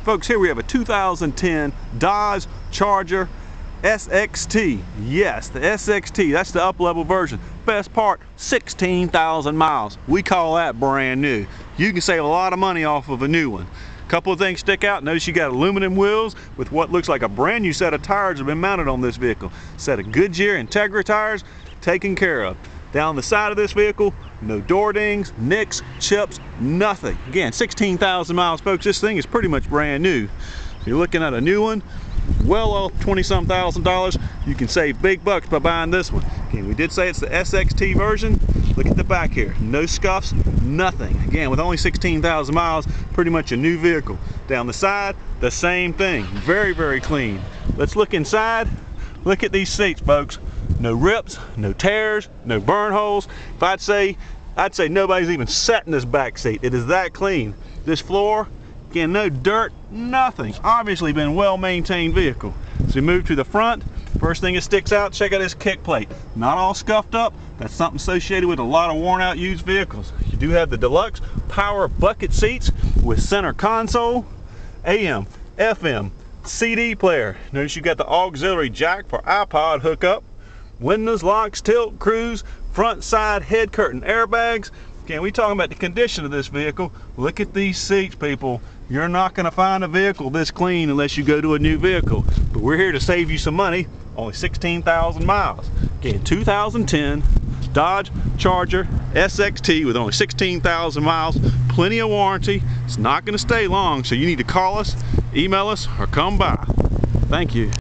folks, here we have a 2010 Dodge Charger SXT. Yes, the SXT, that's the up-level version. Best part, 16,000 miles. We call that brand new. You can save a lot of money off of a new one. A couple of things stick out. Notice you got aluminum wheels with what looks like a brand new set of tires have been mounted on this vehicle. Set of Goodyear Integra tires taken care of. Down the side of this vehicle, no door dings, nicks, chips, nothing. Again, 16,000 miles, folks. This thing is pretty much brand new. If you're looking at a new one, well off $20-some thousand, you can save big bucks by buying this one. Again, we did say it's the SXT version. Look at the back here, no scuffs, nothing. Again, with only 16,000 miles, pretty much a new vehicle. Down the side, the same thing, very, very clean. Let's look inside. Look at these seats, folks. No rips, no tears, no burn holes. If I'd say nobody's even sat in this back seat. It is that clean. This floor, again, no dirt, nothing. Obviously been a well-maintained vehicle. So we move to the front. First thing that sticks out, check out this kick plate. Not all scuffed up. That's something associated with a lot of worn out used vehicles. You do have the deluxe power bucket seats with center console, AM, FM, CD player. Notice you got the auxiliary jack for iPod hookup. Windows, locks, tilt, cruise, front side head curtain airbags. Again, we talking about the condition of this vehicle. Look at these seats, people. You're not going to find a vehicle this clean unless you go to a new vehicle. But we're here to save you some money. Only 16,000 miles. Again, 2010 Dodge Charger SXT with only 16,000 miles. Plenty of warranty. It's not going to stay long, so you need to call us, email us, or come by. Thank you.